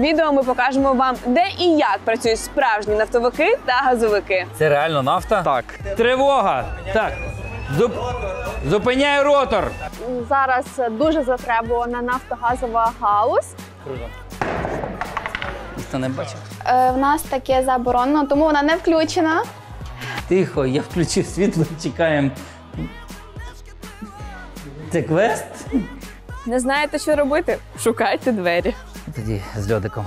відео ми покажемо вам, де і як працюють справжні нафтовики та газовики. Це реально нафта? Так. Тривога! Так, зупиняй ротор! Зараз дуже затребувана нафтогазова галузь. Круто. Ніхто не бачив? В нас таке заборонено, тому вона не включена. Тихо, я включив світло, чекаємо. Це квест? Не знаєте, що робити? Шукайте двері. Тоді з льодиком.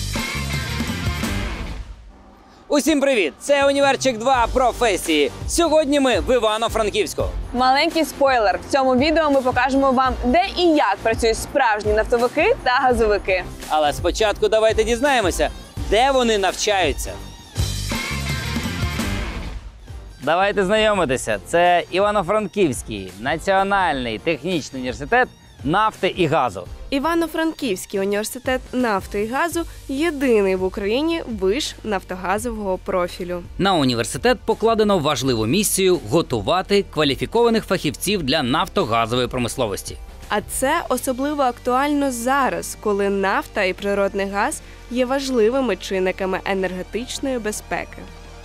Усім привіт! Це Універчик 2 професії. Сьогодні ми в Івано-Франківську. Маленький спойлер. В цьому відео ми покажемо вам, де і як працюють справжні нафтовики та газовики. Але спочатку давайте дізнаємося, де вони навчаються. Давайте знайомитися. Це Івано-Франківський національний технічний університет нафти і газу. Івано-Франківський університет нафти і газу – єдиний в Україні виш нафтогазового профілю. На університет покладено важливу місію готувати кваліфікованих фахівців для нафтогазової промисловості. А це особливо актуально зараз, коли нафта і природний газ є важливими чинниками енергетичної безпеки.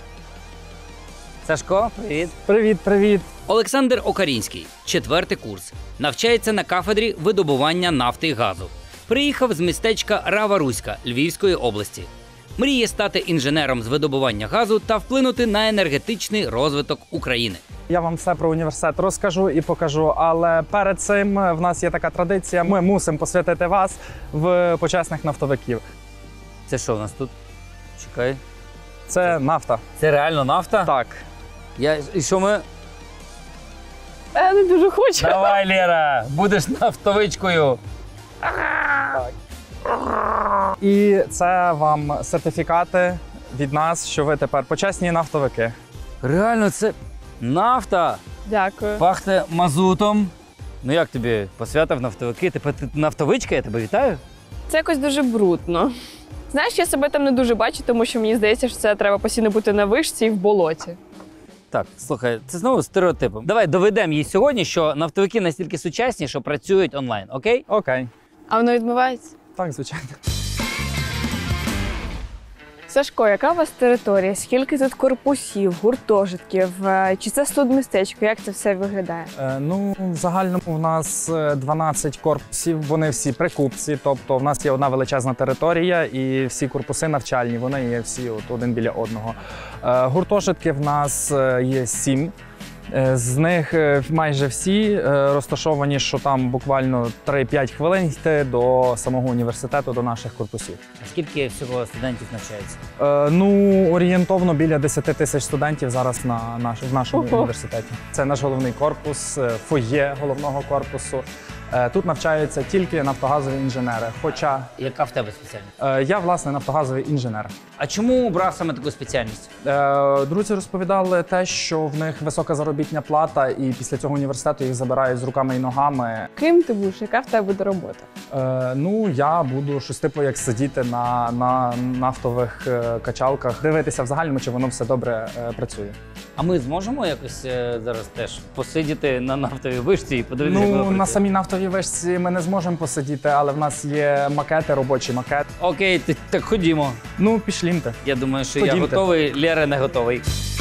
Сашко, привіт. Привіт. Олександр Окарінський, 4-й курс. Навчається на кафедрі видобування нафти і газу. Приїхав з містечка Рава-Руська Львівської області. Мріє стати інженером з видобування газу та вплинути на енергетичний розвиток України. Я вам все про університет розкажу і покажу, але перед цим в нас є така традиція. Ми мусимо посвятити вас в почесних нафтовиків. Це що у нас тут? Чекай. Це нафта. Це реально нафта? Так. І що ми? Я не дуже хочу. Давай, Лера, будеш нафтовичкою. І це вам сертифікати від нас, що ви тепер почесні нафтовики. Реально, це нафта. Дякую. Пахне мазутом. Ну як тобі посвятив нафтовики? Ти нафтовичка, я тебе вітаю. Це якось дуже брудно. Знаєш, я себе там не дуже бачу, тому що мені здається, що це треба постійно бути на вишці і в болоті. Так, слухай, це знову стереотипом. Давай доведемо їй сьогодні, що нафтовики настільки сучасні, що працюють онлайн, окей? Окей. А воно відмивається? Так, звичайно. Сашко, яка у вас територія? Скільки тут корпусів, гуртожитків? Чи це студмістечко? Як це все виглядає? В загальному в нас 12 корпусів, вони всі при купці, тобто в нас є одна величезна територія і всі корпуси навчальні, вони є всі один біля одного. Гуртожитки в нас є 7. З них майже всі розташовані, що там буквально 3-5 хвилин йти до самого університету, до наших корпусів. А скільки всього студентів навчається? Орієнтовно біля 10 тисяч студентів зараз в нашому університеті. Це наш головний корпус, фоє головного корпусу. Тут навчаються тільки нафтогазові інженери, хоча… Яка в тебе спеціальність? Я, власне, нафтогазовий інженер. А чому обрав саме таку спеціальність? Друзі розповідали те, що в них висока заробітня плата, і після цього університету їх забирають з руками і ногами. Ким ти будеш? Яка в тебе буде робота? Я буду щось типу як сидіти на нафтових качалках, дивитися в загальному, чи воно все добре працює. А ми зможемо якось зараз теж посидіти на нафтовій вишці і подивитися, як воно працює? На самій нафтовій вишці ми не зможемо посидіти, але в нас є макети, робочий макет. Окей, так ходімо. Пішлімте. Я думаю, що Ходімте. я готовий, Лера не готовий.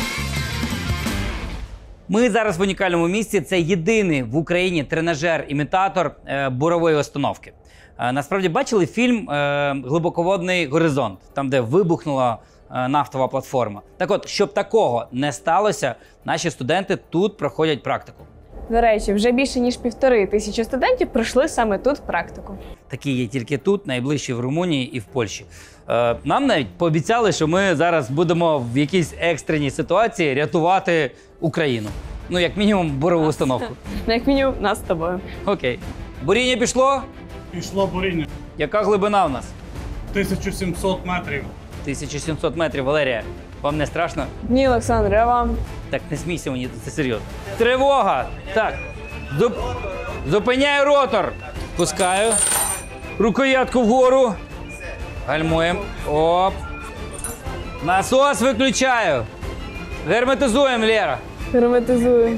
Ми зараз в унікальному місці. Це єдиний в Україні тренажер-імітатор бурової установки. Насправді бачили фільм «Глибоководний горизонт», там, де вибухнула нафтова платформа. Так от, щоб такого не сталося, наші студенти тут проходять практику. До речі, вже більше ніж 1500 студентів пройшли саме тут практику. Такі є тільки тут, найближчі в Румунії і в Польщі. Нам навіть пообіцяли, що ми зараз будемо в якійсь екстреній ситуації рятувати Україну. Як мінімум, бурову установку. Як мінімум, нас з тобою. Окей. Буріння пішло? Пішло буріння. Яка глибина в нас? 1700 метрів. 1700 метрів, Валерія. Вам не страшно? Ні, Олександр, а вам? Так, не смійся мені, це серйозно. Тривога! Так, зупиняю ротор. Пускаю. Рукоятку вгору. Гальмуємо. Оп. Насос виключаю. Герметизуємо, Лера. Герметизуємо.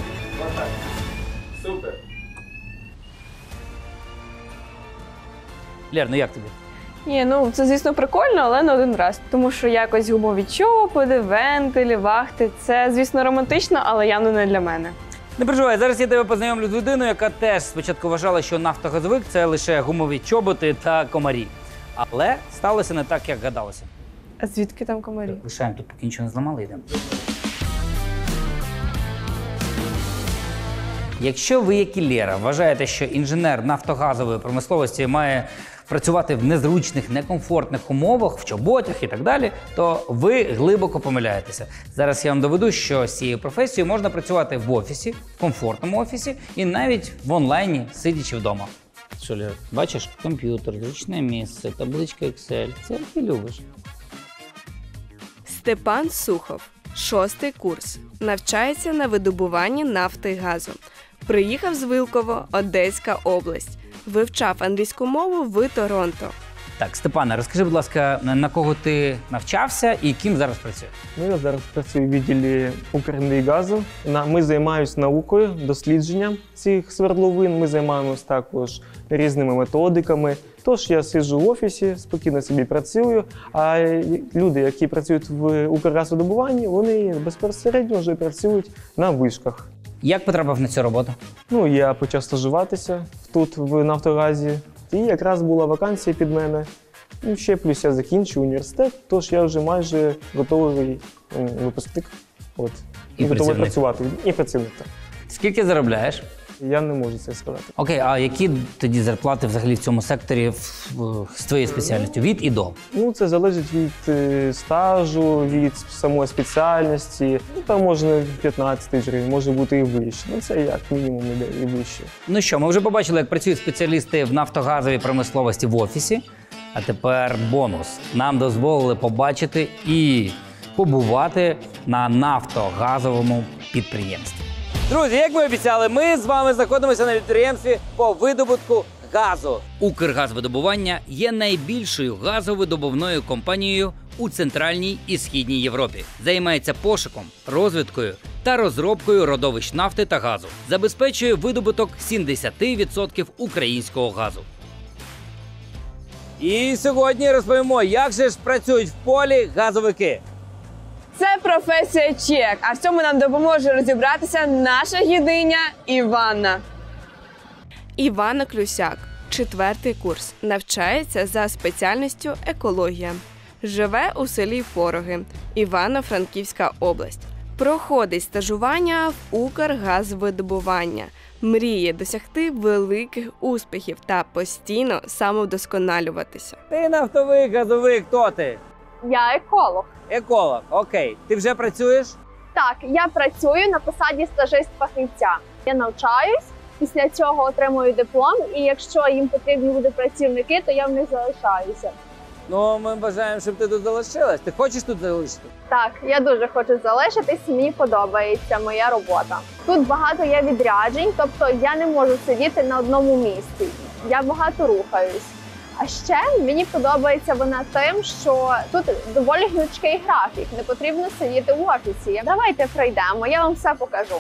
Лер, ну як тобі? Ні, ну це, звісно, прикольно, але не один раз. Тому що якось гумові чоботи, вентилі, вахти – це, звісно, романтично, але явно не для мене. Не переживай, зараз я тебе познайомлю з людиною, яка теж спочатку вважала, що нафтогазовик – це лише гумові чоботи та комарі. Але сталося не так, як гадалося. А звідки там комарі? Лишаємо тут, поки нічого не зламали, йдемо. Якщо ви, як і Лєра, вважаєте, що інженер нафтогазової промисловості має працювати в незручних, некомфортних умовах, в чоботях і так далі, то ви глибоко помиляєтеся. Зараз я вам доведу, що з цією професією можна працювати в офісі, в комфортному офісі і навіть в онлайні, сидячи вдома. Що, Лєра, бачиш? Комп'ютер, зручне місце, табличка Excel. Це ти любиш. Степан Сухов, 6-й курс, навчається на видобуванні нафти і газу. Приїхав з Вилково, Одеська область. Вивчав англійську мову в Торонто. Так, Степане, розкажи, будь ласка, на кого ти навчався і ким зараз працюєш? Ну, я зараз працюю в відділі Укренергазу. Ми займаємось наукою, дослідженням цих свердловин. Ми займаємось також різними методиками. Тож я сиджу в офісі, спокійно собі працюю, а люди, які працюють в Укргазвидобуванні, вони безпосередньо вже працюють на вишках. Як потрапив на цю роботу? Ну, я почав стажуватися тут в Нафтогазі, і якраз була вакансія під мене. І ще плюс я закінчив університет, тож я вже майже готовий випускник. От. І готовий працівник. працювати. І працівник. Так. Скільки заробляєш? Я не можу це сказати. Окей, а які тоді зарплати взагалі в цьому секторі з твоєю спеціальністю? Від і до? Ну, це залежить від стажу, від самої спеціальності. Ну, там можна 15 тисяч гривень, може бути і вище. Ну, це як мінімум іде і вище. Ну що, ми вже побачили, як працюють спеціалісти в нафтогазовій промисловості в офісі. А тепер бонус. Нам дозволили побачити і побувати на нафтогазовому підприємстві. Друзі, як ми обіцяли, ми з вами знаходимося на підприємстві по видобутку газу. Укргазвидобування є найбільшою газовидобувною компанією у Центральній і Східній Європі. Займається пошуком, розвідкою та розробкою родовищ нафти та газу. Забезпечує видобуток 70% українського газу. І сьогодні розповімо, як же ж працюють в полі газовики. Це професія чек, а в цьому нам допоможе розібратися наша гідиня Іванна. Івана Клюсяк, 4-й курс, навчається за спеціальністю екологія. Живе у селі Фороги, Івано-Франківська область. Проходить стажування в Укргазвидобування. Мріє досягти великих успіхів та постійно самовдосконалюватися. Ти нафтовик, газовик, хто ти? Я еколог. Еколог, окей. Ти вже працюєш? Так, я працюю на посаді стажист-фахівця. Я навчаюсь, після цього отримую диплом, і якщо їм потрібні будуть працівники, то я в них залишаюся. Ну, ми бажаємо, щоб ти тут залишилась. Ти хочеш тут залишитися? Так, я дуже хочу залишитись, мені подобається моя робота. Тут багато є відряджень, тобто я не можу сидіти на одному місці. Я багато рухаюсь. А ще мені подобається вона тим, що тут доволі гнучкий графік, не потрібно сидіти в офісі. Давайте пройдемо, я вам все покажу.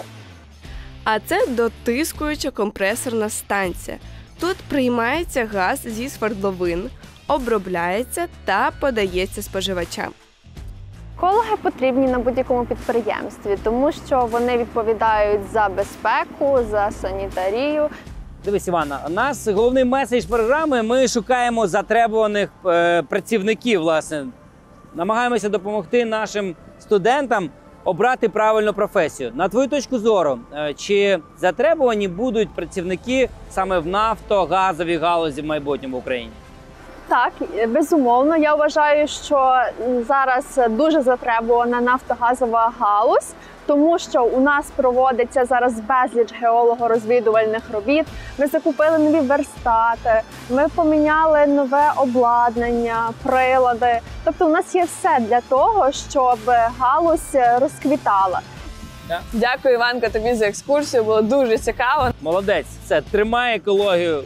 А це дотискуюча компресорна станція. Тут приймається газ зі свердловин, обробляється та подається споживачам. Екологи потрібні на будь-якому підприємстві, тому що вони відповідають за безпеку, за санітарію. Дивись, Івана, у нас головний меседж програми – ми шукаємо затребуваних працівників, власне. Намагаємося допомогти нашим студентам обрати правильну професію. На твою точку зору, чи затребувані будуть працівники саме в нафтогазовій галузі в майбутньому в Україні? Так, безумовно, я вважаю, що зараз дуже затребувана нафтогазова галузь, тому що у нас проводиться зараз безліч геолого-розвідувальних робіт. Ми закупили нові верстати, ми поміняли нове обладнання, прилади. Тобто у нас є все для того, щоб галузь розквітала. Дякую, Іванка, тобі за екскурсію, було дуже цікаво. Молодець, все, тримай екологію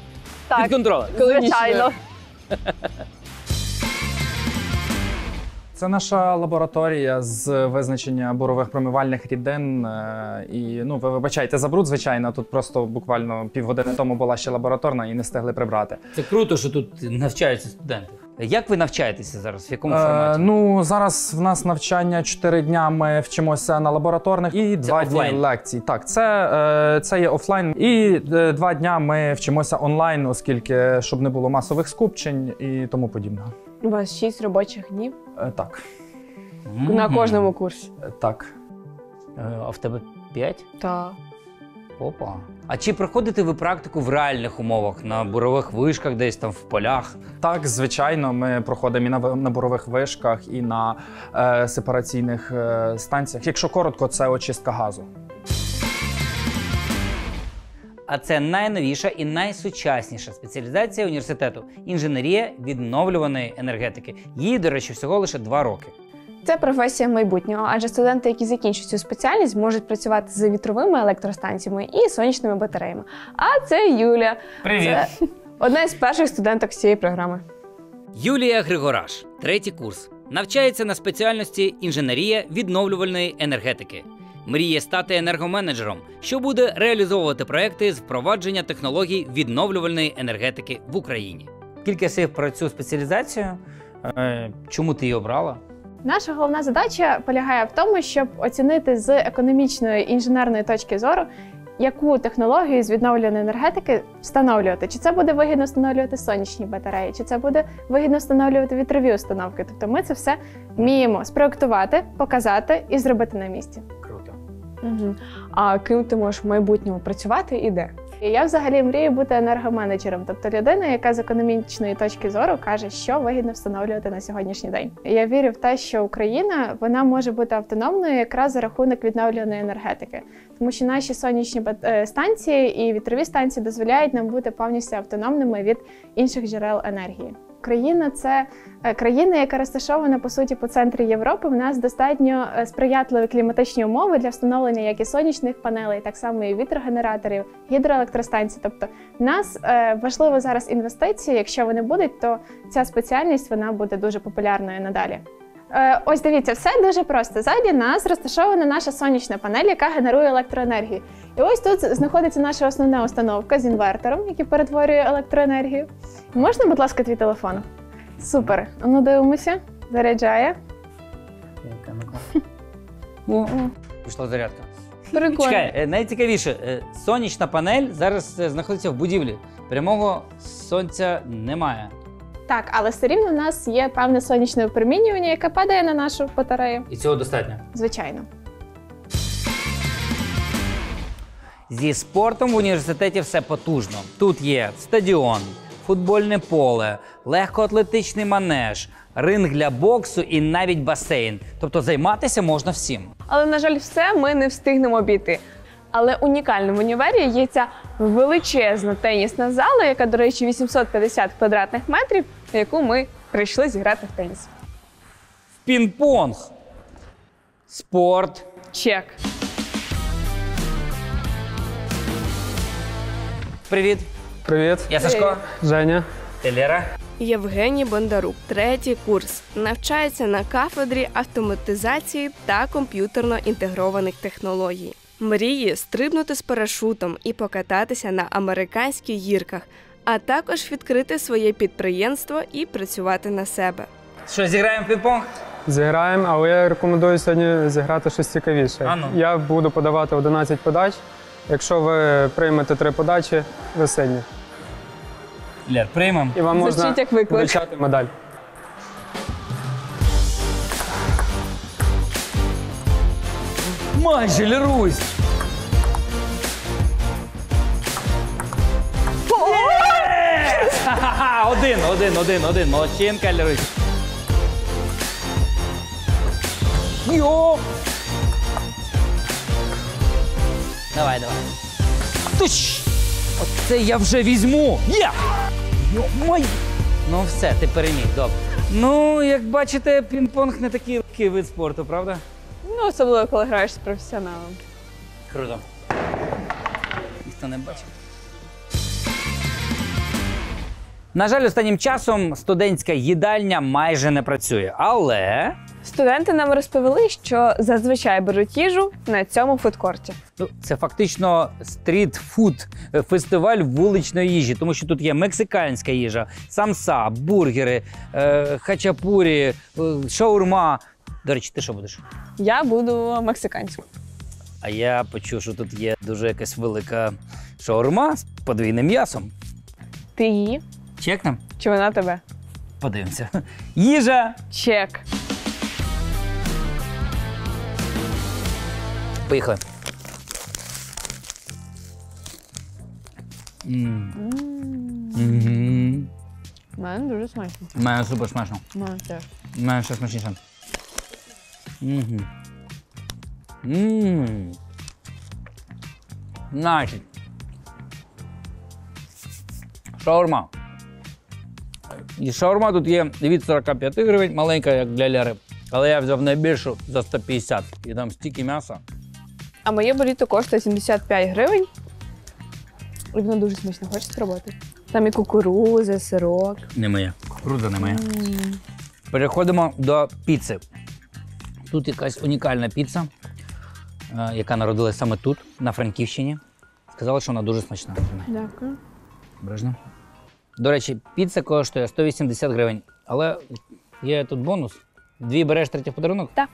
під контролем. Звичайно. Це наша лабораторія з визначення бурових промивальних рідин. І, ну, ви вибачайте за бруд, звичайно, тут просто буквально півгодини тому була ще лабораторна і не встигли прибрати. Це круто, що тут навчаються студенти. Як ви навчаєтеся зараз? В якому форматі? Ну, зараз в нас навчання 4 дня ми вчимося на лабораторних і 2 дні офлайн? лекцій. Так, це є офлайн. І 2 дня ми вчимося онлайн, оскільки, щоб не було масових скупчень і тому подібного. У вас 6 робочих днів Так, на кожному курсі. так. А в тебе 5? Так. Опа. А чи проходите ви практику в реальних умовах, на бурових вишках, десь там в полях? Так, звичайно, ми проходимо і на бурових вишках, і на сепараційних станціях. Якщо коротко, це очистка газу. А це найновіша і найсучасніша спеціалізація університету – інженерія відновлюваної енергетики. Їй, до речі, всього лише 2 роки. Це професія майбутнього, адже студенти, які закінчують цю спеціальність, можуть працювати з вітровими електростанціями і сонячними батареями. А це Юля. Привіт! Це одна із перших студенток цієї програми. Юлія Григораш, 3-й курс. Навчається на спеціальності інженерія відновлювальної енергетики. Мріє стати енергоменеджером, що буде реалізовувати проекти з впровадження технологій відновлювальної енергетики в Україні. Кілька слів про цю спеціалізацію. Чому ти її обрала? Наша головна задача полягає в тому, щоб оцінити з економічної інженерної точки зору, яку технологію з відновлюваної енергетики встановлювати. Чи це буде вигідно встановлювати сонячні батареї, чи це буде вигідно встановлювати вітрові установки. Тобто ми це все вміємо спроектувати, показати і зробити на місці. Круто. Угу. А ким ти можеш в майбутньому працювати і де? І я взагалі мрію бути енергоменеджером, тобто людина, яка з економічної точки зору каже, що вигідно встановлювати на сьогоднішній день. І я вірю в те, що Україна, вона може бути автономною якраз за рахунок відновлюваної енергетики. Тому що наші сонячні станції і вітрові станції дозволяють нам бути повністю автономними від інших джерел енергії. Україна – це країна, яка розташована, по суті, по центрі Європи. У нас достатньо сприятливі кліматичні умови для встановлення як і сонячних панелей, так само і вітрогенераторів, гідроелектростанцій. Тобто в нас важливо зараз інвестиції. Якщо вони будуть, то ця спеціальність вона буде дуже популярною надалі. Ось дивіться, все дуже просто. Ззаді нас розташована наша сонячна панель, яка генерує електроенергію. І ось тут знаходиться наша основна установка з інвертором, який перетворює електроенергію. Можна, будь ласка, твій телефон? Супер. Ну, дивимося. Заряджає. О, пішла зарядка. Прикольно. Чекай, найцікавіше, сонячна панель зараз знаходиться в будівлі. Прямого сонця немає. Так, але все рівно в нас є певне сонячне випромінювання, яке падає на нашу батарею. І цього достатньо. Звичайно. Зі спортом в університеті все потужно. Тут є стадіон, футбольне поле, легкоатлетичний манеж, ринг для боксу і навіть басейн. Тобто займатися можна всім. Але, на жаль, все ми не встигнемо обійти. Але унікальним в універі є ця величезна тенісна зала, яка, до речі, 850 квадратних метрів, в яку ми прийшли зіграти в теніс. Пінг-понг. Спорт. Чек. Привіт. Привіт, Я Сашко. Женя. Ти Лера. Євгеній Бондарук, 3-й курс. Навчається на кафедрі автоматизації та комп'ютерно-інтегрованих технологій. Мріє стрибнути з парашутом і покататися на американських гірках, а також відкрити своє підприємство і працювати на себе. Що, зіграємо в пінг-понг? Зіграємо, але я рекомендую сьогодні зіграти щось цікавіше. А ну. Я буду подавати 11 подач. Якщо ви приймете 3 подачі, ви сильні. Лер, приймемо. І вам можна Звучить як виклик. вручати медаль. Майже, Лерусь! Є! Ха-ха-ха! Один. Молодчинка, Лерусь. Йо! Давай. Туш! Оце я вже візьму! Є! Йо-мой! Ну все, ти переміг, добре. Ну, як бачите, пінг-понг не такий легкий вид спорту, правда? Ну, особливо, коли граєш з професіоналом. Круто. Ніхто не бачив. На жаль, останнім часом студентська їдальня майже не працює, але Студенти нам розповіли, що зазвичай беруть їжу на цьому фудкорті. це фактично стріт-фуд, фестиваль вуличної їжі, тому що тут є мексиканська їжа, самса, бургери, хачапурі, шаурма. До речі, ти що будеш? Я буду мексиканською. А я почув, що тут є дуже якась велика шаурма з подвійним м'ясом. Ти її? Чекнем? Чи вона тебе? Подивимося. Їжа! Чек. Поїхали. У мене дуже смачно. У мене супер смачно. У мене теж. У мене ще смачніше. Значить. Шаурма. І шаурма тут є від 45 гривень, маленька, як для ляри. Але я взяв найбільшу за 150. І там стільки м'яса. А моє буріто коштує 75 гривень. І воно дуже смачно. Хочеш спробувати? Там і кукурудза, сирок. Не моє. Кукурудза не моя. Переходимо до піци. Тут якась унікальна піца, яка народилась саме тут, на Франківщині. Сказали, що вона дуже смачна. Дякую. Обережно. До речі, піца коштує 180 гривень. Але є тут бонус. 2 береш, третій подарунок? Так.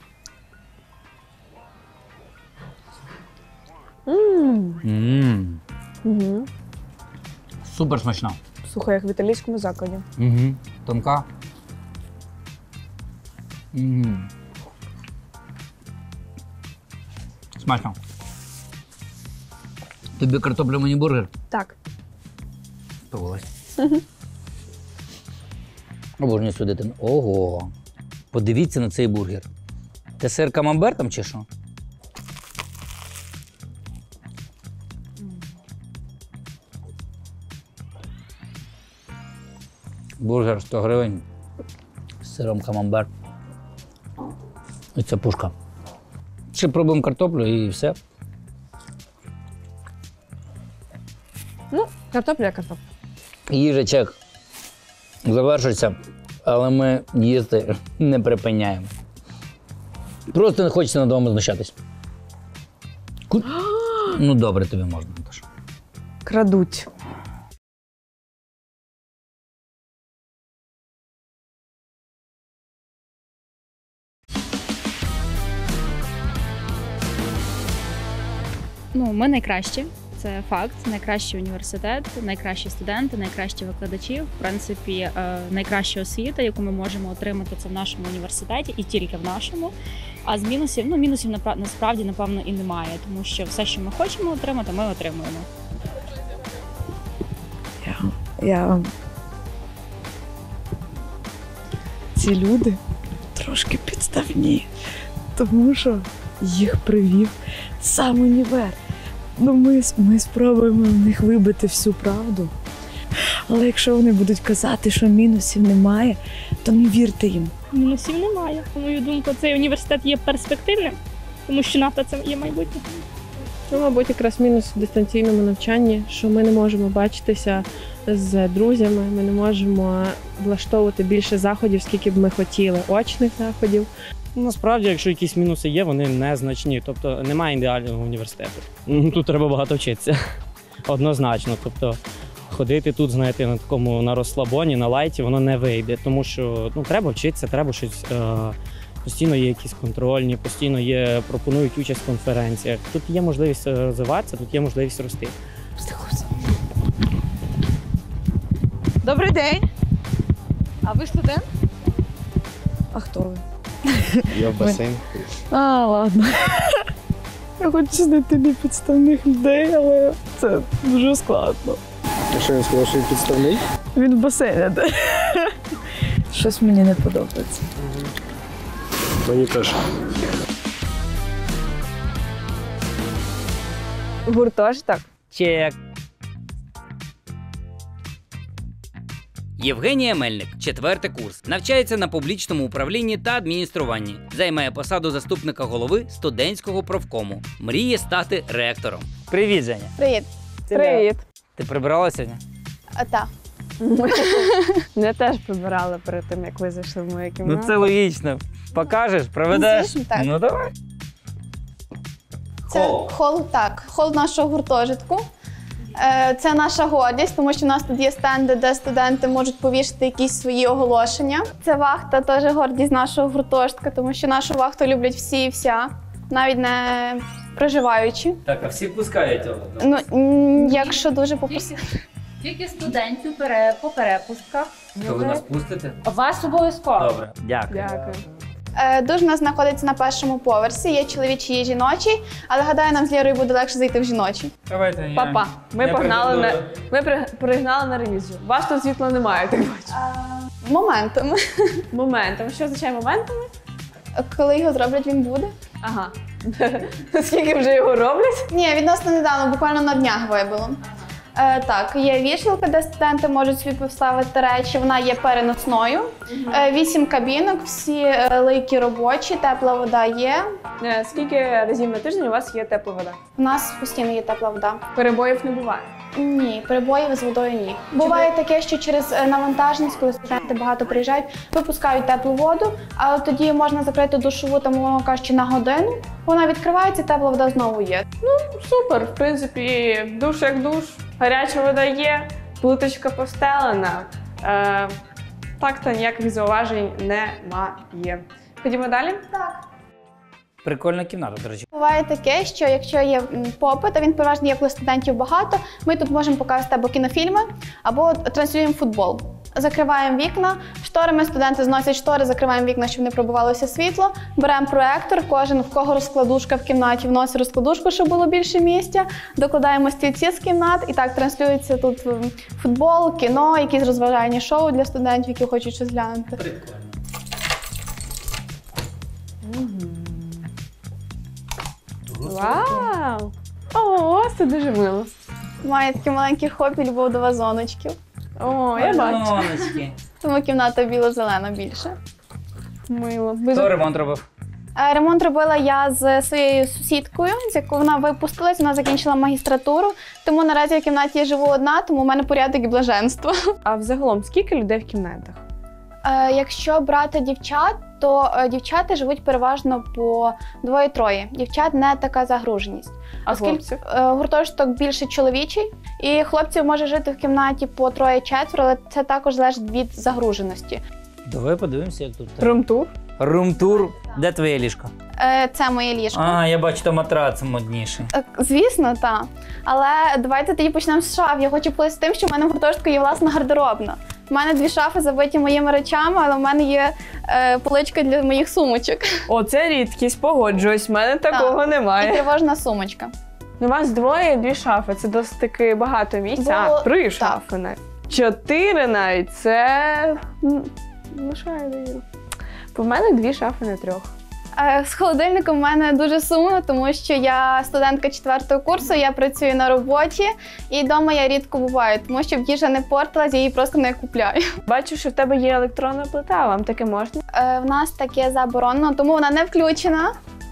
Угу. Супер смачна. Слухай, як в італійському закладі. Тонка. Смачно. Тобі картопля мені бургер? Так. Сподобалось. Обожнюю судити. Ого. Подивіться на цей бургер. Це сир камамбер там чи що? Бургер 100 гривень з сиром камамбер. І це пушка. Ще пробуємо картоплю і все. Ну, картопля. Їжачек завершується, але ми їсти не припиняємо. Просто не хочеться над вами знущатись. Ну добре, тобі можна, Наташа. Крадуть. Ну, ми найкращі, це факт. Найкращий університет, найкращі студенти, найкращі викладачі. В принципі, найкраща освіта, яку ми можемо отримати, це в нашому університеті і тільки в нашому. А з мінусів, мінусів насправді, напевно, і немає, тому що все, що ми хочемо отримати, ми отримуємо. Ці люди трошки підставні, тому що їх привів сам універ. Ну, ми спробуємо в них вибити всю правду. Але якщо вони будуть казати, що мінусів немає, то не вірте їм. Мінусів немає. На мою думку, цей університет є перспективним, тому що нафта – це є майбутнє. Ну, мабуть, якраз мінус в дистанційному навчанні, що ми не можемо бачитися з друзями, ми не можемо влаштовувати більше заходів, скільки б ми хотіли, очних заходів. Насправді, якщо якісь мінуси є, вони незначні. Тобто немає ідеального університету. Тут треба багато вчитися. Однозначно. Тобто ходити тут, знаєте, на розслабоні, на лайті, воно не вийде. Тому що треба вчитися, треба щось. Постійно є якісь контрольні, постійно пропонують участь в конференціях. Тут є можливість розвиватися, тут є можливість рости. Добрий день! А ви студент? А хто ви? Я в басейн. А, ладно. Я хочу знайти непідставних людей, але це дуже складно. А що, я сказав, що він підставний? Він в басейні. Щось мені не подобається. Мені теж. Гуртожиток. Чек. Євгенія Мельник, 4-й курс. Навчається на публічному управлінні та адмініструванні. Займає посаду заступника голови студентського профкому. Мріє стати ректором. Привіт, Женя. Привіт. Привіт. Ти прибирала сьогодні? Так. Мене теж прибирали перед тим, як ви зайшли в мою кімнату. Ну це логічно. Покажеш, проведеш? Звісно, так. Ну давай. Це хол нашого гуртожитку. Це наша гордість, тому що у нас тут є стенди, де студенти можуть повішати якісь свої оголошення. Це вахта, теж гордість нашого гуртожитка, тому що нашу вахту люблять всі і вся, навіть не проживаючі. Так, а всі пускають його? Ну, якщо дуже попросити. Тільки студентів по перепустках. То ви нас пустите? Вас обов'язково. Добре, дякую. Дякую. Душ у нас знаходиться на першому поверсі, є чоловічий і жіночий, але гадаю, нам з Лєрою буде легше зайти в жіночий. Давайте, Папа, ми пригнали на ревізію. Вас тут світла немає, так бачу. Моментами. Моментами. Що означає моментами? Коли його зроблять, він буде. Ага. Скільки вже його роблять? Ні, відносно недавно, буквально на днях вибило. Так, є вішалка, де студенти можуть собі поставити речі, вона є переносною. 8 кабінок, всі лийки робочі, тепла вода є. Скільки разів на тиждень у вас є тепла вода? У нас постійно є тепла вода. Перебоїв не буває? Ні, перебоїв з водою ні. Буває таке, що через навантаженість, коли студенти багато приїжджають, випускають теплу воду, але тоді можна закрити душову, там, умовно кажучи, на годину. Вона відкривається, тепла вода знову є. Ну, супер, в принципі, душ як душ, гаряча вода є, плиточка постелена. Так-то ніяких зауважень немає. Ходімо далі? Так. Прикольна кімната, до речі. Буває таке, що якщо є попит, а він переважно є, коли студентів багато, ми тут можемо показати або кінофільми, або транслюємо футбол. Закриваємо вікна, шторами, студенти зносять штори, закриваємо вікна, щоб не пробивалося світло. Беремо проектор, кожен, в кого розкладушка в кімнаті, вносить розкладушку, щоб було більше місця. Докладаємо стільці з кімнат і так транслюється тут футбол, кіно, якісь розважальні шоу для студентів, які хочуть щось глянути. Прикольно. Вау! О, це дуже мило. Має такі маленькі хобі, любов до вазоночків. О, я бачу. Вазоночки. Тому кімната біло-зелена більше. Мило. Хто ремонт робив? Ремонт робила я з своєю сусідкою, з якою вона випустилась, вона закінчила магістратуру. Тому наразі в кімнаті я живу одна, тому в мене порядок і блаженство. А взагалом, скільки людей в кімнатах? Якщо брати дівчат, то дівчата живуть переважно по 2-3. Дівчат не така загруженість. А хлопців? Гуртожиток більше чоловічий, і хлопців може жити в кімнаті по 3-4, але це також залежить від загруженості. Давай подивимося, як тут. Румтур? Румтур. Де твоє ліжко? Це моє ліжко. А, я бачу, там матрац модніший. Звісно, так. Але давайте тоді почнемо з шаф. Я хочу поділитися тим, що в мене в гуртожитку є власна гардеробна. У мене 2 шафи забиті моїми речами, але в мене є поличка для моїх сумочок. Оце рідкість, погоджуюсь, в мене такого немає. І тривожна сумочка. У вас 2 і 2 шафи, це досить таки багато місця. 3 шафи навіть. 4 навіть, це... Ну що я даю? В мене 2 шафи на 3. З холодильником в мене дуже сумно, тому що я студентка 4-го курсу, я працюю на роботі, і вдома я рідко буваю, тому що їжа не портилась, я її просто не купляю. Бачу, що в тебе є електронна плита, а вам таке можна? В нас таке заборонено, тому вона не включена.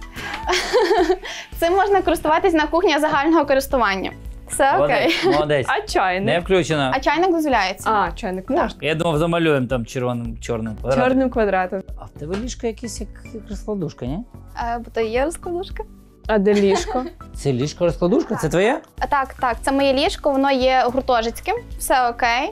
Цим можна користуватись на кухні загального користування. Все окей. Молодець. А чайник? Не включено. А чайник дозволяється. А, чайник можна. Я думав, замалюємо там чорним квадратом. Чорним квадратом. А в тебе ліжко якесь як розкладушка, ні? Бо то є розкладушка. А де ліжко? Це ліжко-розкладушка? Це твоє? Так, це моє ліжко, воно є гуртожитським, все окей.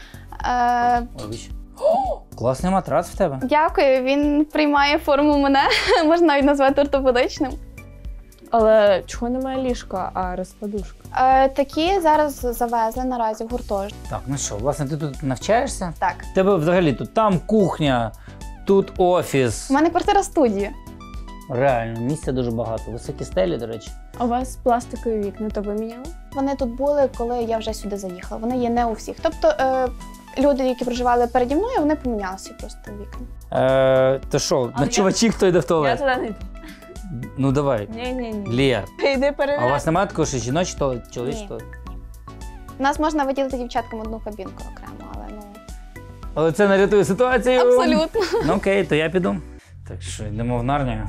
Класний матрац в тебе. Дякую, він приймає форму мене, можна навіть назвати ортопедичним. Але чого немає ліжка, а розкладушка? Такі зараз завезли наразі в гуртожиток. Так, ну що, власне, ти тут навчаєшся? Так. В тебе взагалі тут там кухня, тут офіс. У мене квартира-студія. Реально, місця дуже багато. Високі стелі, до речі. А у вас пластикові вікна, то ви міняли? Вони тут були, коли я вже сюди заїхала. Вони є не у всіх. Тобто люди, які проживали переді мною, вони помінялися просто вікна. То що, ночувачі хто йде в туалет? Я туди не йду. Ну давай. Ні. Лія. Йди перевіряй. А у вас немає такого, що жіночий туалет, чоловічий туалет? У нас можна виділити дівчаткам одну кабінку окремо, але ну... Але це не рятує ситуацію. Абсолютно. Ну окей, то я піду. Так що, йдемо в Нарнію.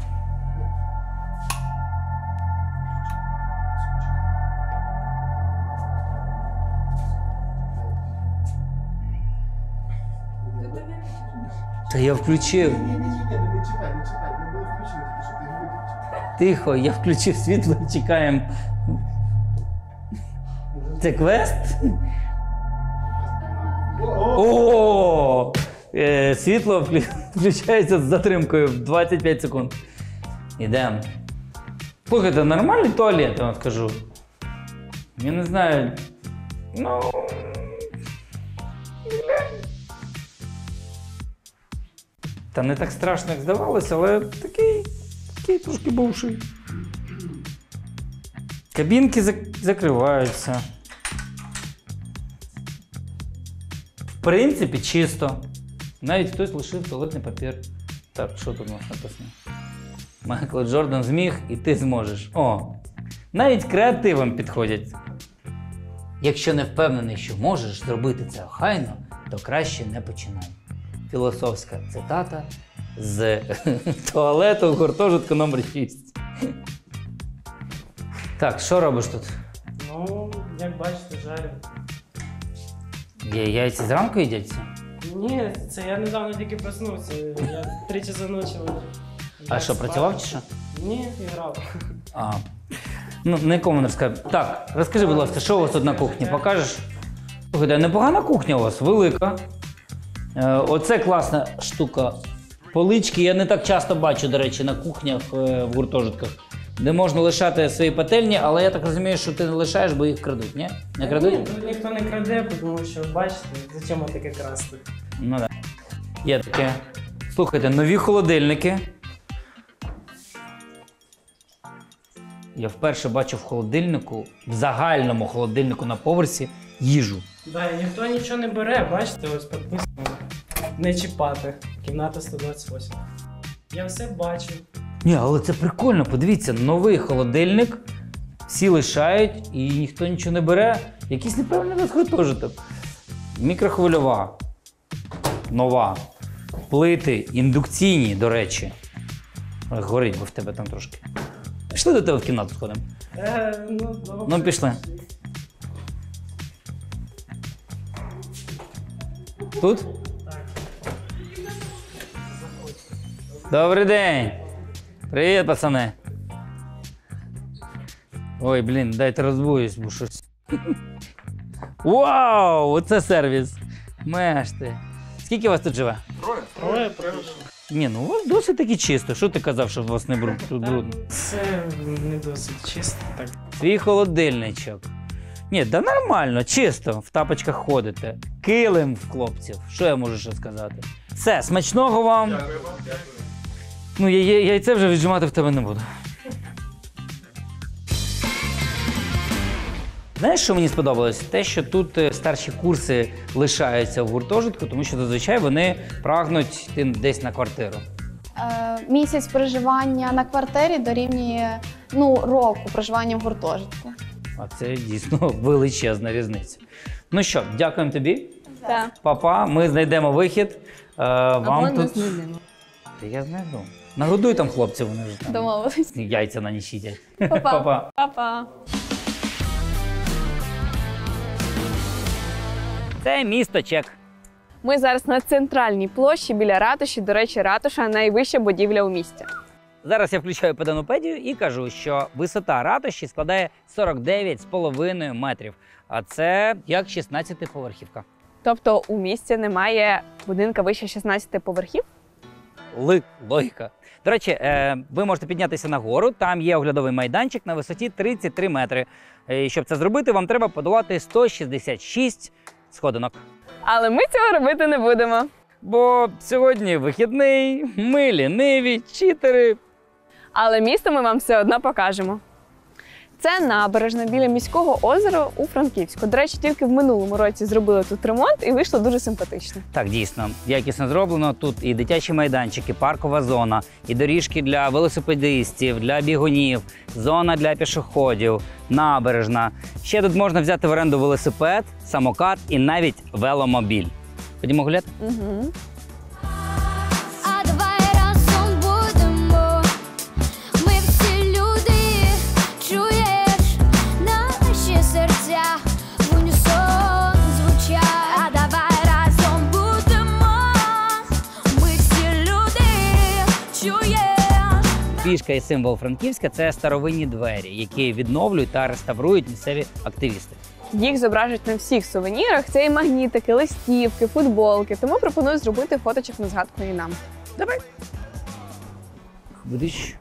Та я включив. Тихо, я включив світло і чекаємо. Це квест? О! Світло включається з затримкою в 25 секунд. Ідемо. Слухайте, нормальний туалет, я вам скажу. Я не знаю. Ну. Та не так страшно, як здавалося, але такий трошки бувший. Кабінки закриваються. В принципі, чисто. Навіть хтось лишив туалетний папір. Так, що тут у нас написано? Майкл Джордан зміг, і ти зможеш. О, навіть креативам підходять. Якщо не впевнений, що можеш зробити це охайно, то краще не починай. Філософська цитата з туалету гуртожитку номер 6. Так, що робиш тут? Ну, як бачите, жарю. Яйця зранку їдяться? Ні, це я недавно тільки проснувся. Я 3 часа ночі. А що, працював чи що? Ні, грав. А. Ну, нікому не розкажу. Так, розкажи, будь ласка, що у вас тут на кухні? Покажеш? Слухайте, непогана кухня у вас, велика. Оце класна штука. Полички я не так часто бачу, до речі, на кухнях в гуртожитках, де можна лишати свої пательні, але я так розумію, що ти не лишаєш, бо їх крадуть, ні? Не крадуть? Ні, тут ніхто не краде, тому що, бачите, зачем таке красти? Ну так. Є таке. Слухайте, нові холодильники. Я вперше бачу в холодильнику, в загальному холодильнику на поверсі, їжу. Да, і ніхто нічого не бере, бачите, ось підписано. Не чіпати. Кімната 128. Я все бачу. Ні, але це прикольно, подивіться, новий холодильник, всі лишають і ніхто нічого не бере. Якийсь непевний розгуртожиток. Мікрохвильова, нова. Плити індукційні, до речі. Горить, бо в тебе там трошки. Пішли до тебе в кімнату сходимо. Ну, добре. Ну, пішли. Тут? Так. Добрий день. Привіт, пацани. Ой, блін, дайте розбуюсь, бо щось. Вау, оце сервіс. Мешти. Скільки вас тут живе? Троє. Ні, ну у вас досить таки чисто. Що ти казав, що у вас не тут брудно? Це не досить чисто, так. Свій холодильничок. Ні, да нормально, чисто, в тапочках ходите. Килим в хлопців. Що я можу ще сказати? Все, смачного вам. Дякую вам. Ну, яйце вже віджимати в тебе не буду. Знаєш, що мені сподобалось? Те, що тут старші курси лишаються в гуртожитку, тому що зазвичай вони прагнуть йти десь на квартиру. Місяць проживання на квартирі дорівнює року проживання в гуртожитку. А це дійсно величезна різниця. Ну що, дякуємо тобі. Так. Па-па, ми знайдемо вихід. Вам Або тут... не знайдемо. Та я знайду. Нагодуй там хлопців, вони ж там Домовились. яйця на ніч їдять. Па-па. Па-па. Це місто Чек. Ми зараз на центральній площі біля ратуші. До речі, ратуша – найвища будівля у місті. Зараз я включаю педанопедію і кажу, що висота ратуші складає 49,5 метрів. А це як 16-поверхівка. Тобто у місті немає будинка вище 16 поверхів? Логіка. До речі, ви можете піднятися нагору, там є оглядовий майданчик на висоті 33 метри. І щоб це зробити, вам треба подолати 166 сходинок. Але ми цього робити не будемо. Бо сьогодні вихідний, ми ліниві, читери. Але місто ми вам все одно покажемо. Це набережна біля міського озера у Франківську. До речі, тільки в минулому році зробили тут ремонт і вийшло дуже симпатично. Так, дійсно, якісно зроблено. Тут і дитячі майданчики, паркова зона, і доріжки для велосипедистів, для бігунів, зона для пішоходів, набережна. Ще тут можна взяти в оренду велосипед, самокат і навіть веломобіль. Ходімо гуляти? Угу. фішка і символ Франківська – це старовинні двері, які відновлюють та реставрують місцеві активісти. Їх зображують на всіх сувенірах. Це і магнітики, листівки, футболки. Тому пропоную зробити фоточок на згадку і нам. Давай. Будеш.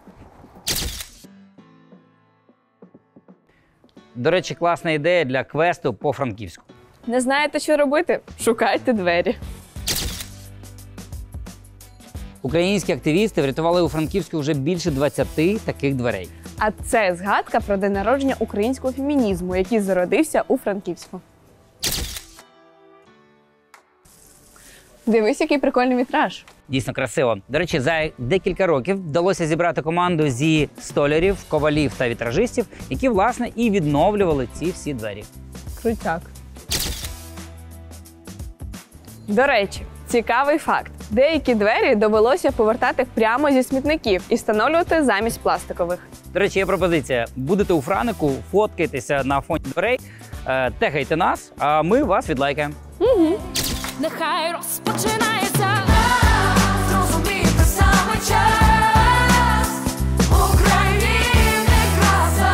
До речі, класна ідея для квесту по Франківську. Не знаєте, що робити? Шукайте двері. Українські активісти врятували у Франківську вже більше 20 таких дверей. А це згадка про день народження українського фемінізму, який зародився у Франківську. Дивись, який прикольний вітраж. Дійсно красиво. До речі, за декілька років вдалося зібрати команду зі столярів, ковалів та вітражистів, які, власне, і відновлювали ці всі двері. Крутяк. До речі, цікавий факт. Деякі двері довелося повертати прямо зі смітників і встановлювати замість пластикових. До речі, є пропозиція. Будете у Франику, фоткайтеся на фоні дверей, тегайте нас, а ми вас відлайкаємо. Угу. Нехай розпочинається, зрозуміти саме час, України краса,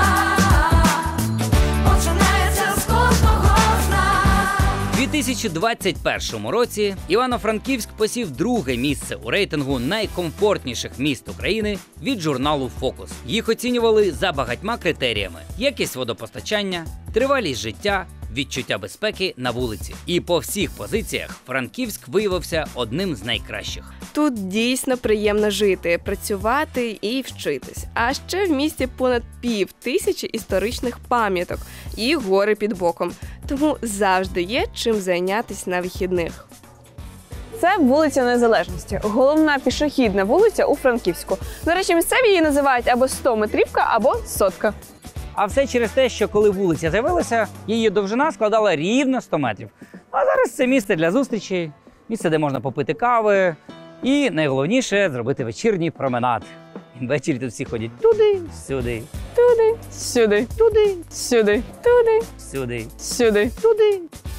починається з кожного з нас. У 2021 році Івано-Франківськ посів друге місце у рейтингу найкомфортніших міст України від журналу «Фокус». Їх оцінювали за багатьма критеріями: якість водопостачання, тривалість життя, відчуття безпеки на вулиці. І по всіх позиціях Франківськ виявився одним з найкращих. Тут дійсно приємно жити, працювати і вчитись. А ще в місті понад 5000 історичних пам'яток і гори під боком. Тому завжди є чим зайнятися на вихідних. Це вулиця Незалежності. Головна пішохідна вулиця у Франківську. До речі, місцеві її називають або 100-метрівка, або сотка. А все через те, що коли вулиця з'явилася, її довжина складала рівно 100 метрів. А зараз це місце для зустрічей, місце, де можна попити кави і, найголовніше, зробити вечірній променад. І ввечері тут всі ходять туди, сюди, туди, сюди, туди, сюди, туди, сюди, сюди, туди.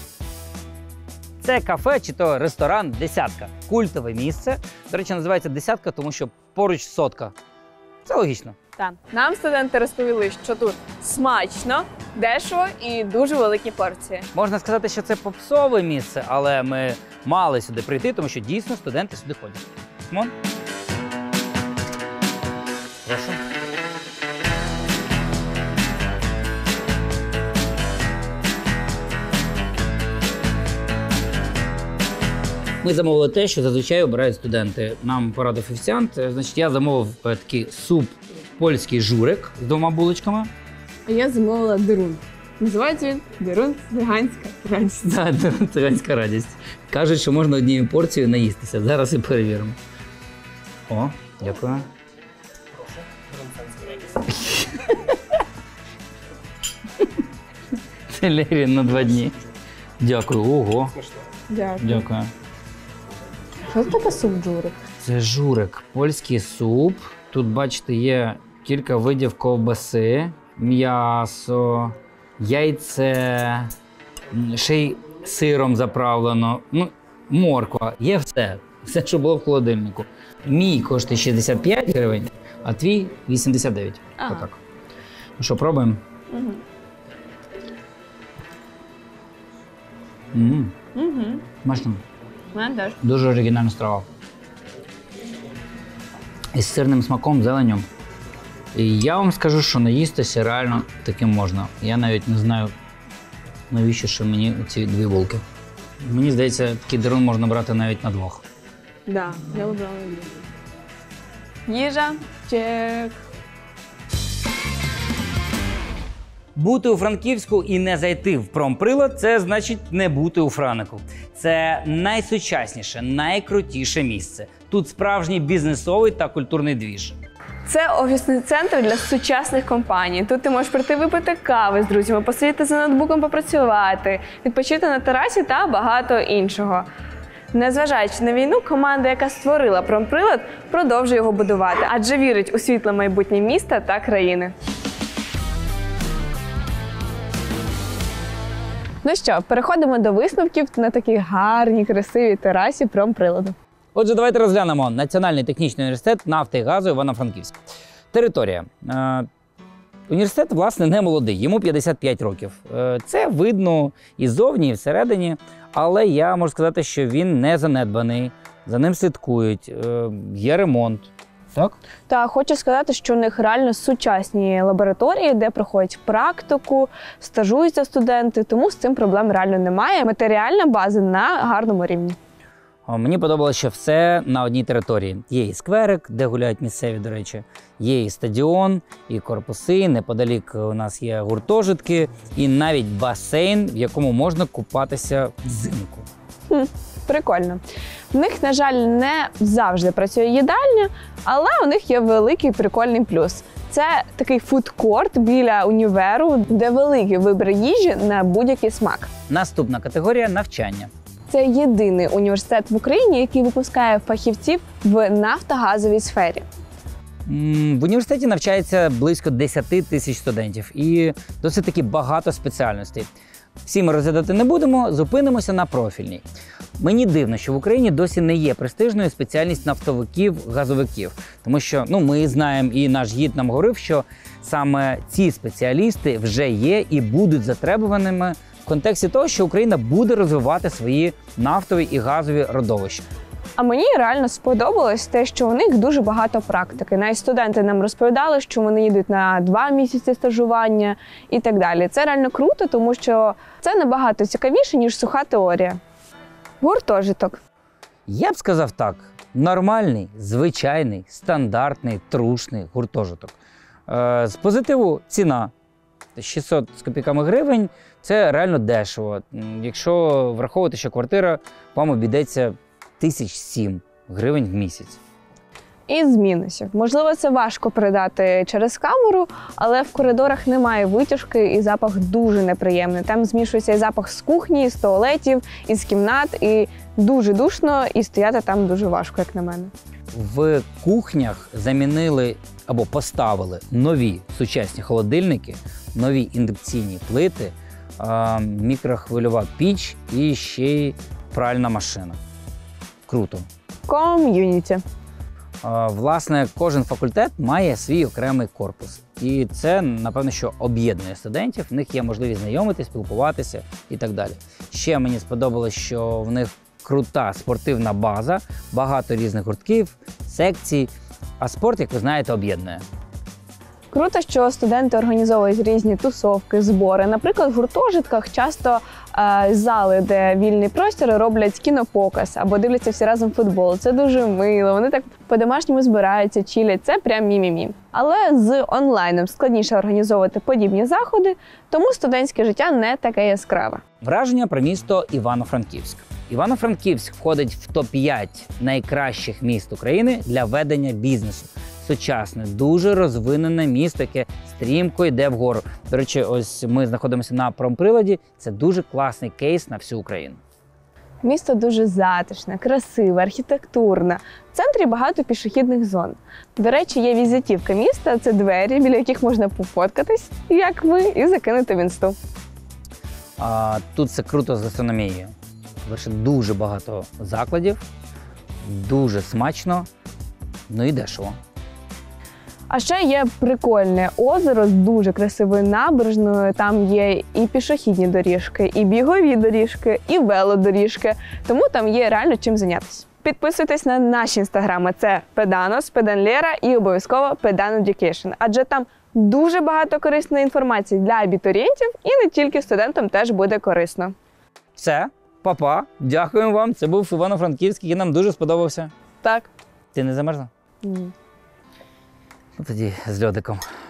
Це кафе чи то ресторан «Десятка». Культове місце. До речі, називається «Десятка», тому що поруч сотка. Це логічно. Так. Нам студенти розповіли, що тут смачно, дешево і дуже великі порції. Можна сказати, що це попсове місце, але ми мали сюди прийти, тому що дійсно студенти сюди ходять. Мон? Прошу. Ми замовили те, що зазвичай обирають студенти. Нам порадив офіціант. Значить, я замовив такий суп польський журик з 2 булочками. А я замовила дерун. Називається він дерун циганська радість. Так, дерун циганська радість. Кажуть, що можна однією порцією наїстися. Зараз і перевіримо. О, дякую. Це Лері на 2 дні. Дякую. Ого. Дякую. Дякую. Що це таке суп журик? Це журик, польський суп. Тут, бачите, є кілька видів ковбаси, м'ясо, яйце, ще й сиром заправлено, морква. Є все. Все, що було в холодильнику. Мій коштує 65 гривень, а твій 89. Ага. Отак. Ну що, пробуємо? Угу. Смачно. Мене теж. Дуже оригінальна страва. Із сирним смаком, зеленню. І я вам скажу, що наїстися реально таким можна. Я навіть не знаю, навіщо ще мені ці 2 булки. Мені здається, такий дерун можна брати навіть на 2. Да, я вибрала їжу. Їжа, чек. Бути у Франківську і не зайти в промприлад – це значить не бути у Франику. Це найсучасніше, найкрутіше місце. Тут справжній бізнесовий та культурний двіж. Це офісний центр для сучасних компаній. Тут ти можеш прийти випити кави з друзями, посидіти за ноутбуком, попрацювати, відпочити на терасі та багато іншого. Незважаючи на війну, команда, яка створила промприлад, продовжує його будувати, адже вірить у світле майбутнє міста та країни. Ну що, переходимо до висновків на такій гарній, красивій терасі промприладу. Отже, давайте розглянемо Національний технічний університет нафти і газу Івано-Франківськ. Територія. Університет, власне, не молодий, йому 55 років. Це видно і ззовні, і всередині, але я можу сказати, що він не занедбаний, за ним слідкують, є ремонт. Так? Та хочу сказати, що у них реально сучасні лабораторії, де проходять практику, стажуються студенти, тому з цим проблем реально немає. Матеріальна база на гарному рівні. Мені подобалося, що все на одній території. Є і скверик, де гуляють місцеві, до речі, є і стадіон, і корпуси, неподалік у нас є гуртожитки, і навіть басейн, в якому можна купатися взимку. Прикольно. В них, на жаль, не завжди працює їдальня, але у них є великий прикольний плюс. Це такий фудкорт біля універу, де великий вибір їжі на будь-який смак. Наступна категорія – навчання. Це єдиний університет в Україні, який випускає фахівців в нафтогазовій сфері. В університеті навчається близько 10 тисяч студентів і досить таки багато спеціальностей. Всі ми розглядати не будемо, зупинимося на профільній. Мені дивно, що в Україні досі не є престижною спеціальність нафтовиків, газовиків. Тому що ми знаємо, і наш гід нам говорив, що саме ці спеціалісти вже є і будуть затребуваними в контексті того, що Україна буде розвивати свої нафтові і газові родовища. А мені реально сподобалось те, що у них дуже багато практики. Навіть студенти нам розповідали, що вони їдуть на 2 місяці стажування і так далі. Це реально круто, тому що це набагато цікавіше, ніж суха теорія. Гуртожиток. Я б сказав так, нормальний, звичайний, стандартний, трушний гуртожиток. З позитиву ціна 600 з копійками гривень – це реально дешево. Якщо враховувати, що квартира вам обійдеться 1007 гривень в місяць. І з мінусів. Можливо, це важко передати через камеру, але в коридорах немає витяжки і запах дуже неприємний. Там змішується і запах з кухні, з туалетів, із кімнат, і дуже душно, і стояти там дуже важко, як на мене. В кухнях замінили або поставили нові сучасні холодильники, нові індукційні плити, мікрохвильова піч і ще й пральна машина. Круто. Ком'юніті. Власне, кожен факультет має свій окремий корпус. І це, напевно, що об'єднує студентів, в них є можливість знайомитися, спілкуватися і так далі. Ще мені сподобалось, що в них крута спортивна база, багато різних гуртків, секцій, а спорт, як ви знаєте, об'єднує. Круто, що студенти організовують різні тусовки, збори. Наприклад, в гуртожитках часто зали, де вільний простір, роблять кінопоказ або дивляться всі разом футбол. Це дуже мило, вони так по-домашньому збираються, чилять. Це прям мі-мі-мі. Але з онлайном складніше організовувати подібні заходи, тому студентське життя не таке яскраве. Враження про місто Івано-Франківськ. Івано-Франківськ входить в топ-5 найкращих міст України для ведення бізнесу. Сучасне, дуже розвинене місто, яке стрімко йде вгору. До речі, ось ми знаходимося на промприладі. Це дуже класний кейс на всю Україну. Місто дуже затишне, красиве, архітектурне. В центрі багато пішохідних зон. До речі, є візитівка міста – це двері, біля яких можна пофоткатись, як ви, і закинути в інсту. Тут все круто з гастрономією. Дуже багато закладів, дуже смачно, ну і дешево. А ще є прикольне озеро з дуже красивою набережною. Там є і пішохідні доріжки, і бігові доріжки, і велодоріжки. Тому там є реально чим зайнятися. Підписуйтесь на наші інстаграми. Це Pedanos, Pedanlera і обов'язково Pedan Education. Адже там дуже багато корисної інформації для абітурієнтів і не тільки студентам теж буде корисно. Все, па-па, дякуємо вам. Це був Івано-Франківський, який нам дуже сподобався. Так. Ти не замерзла? Ні. Ну тоді з льодиком.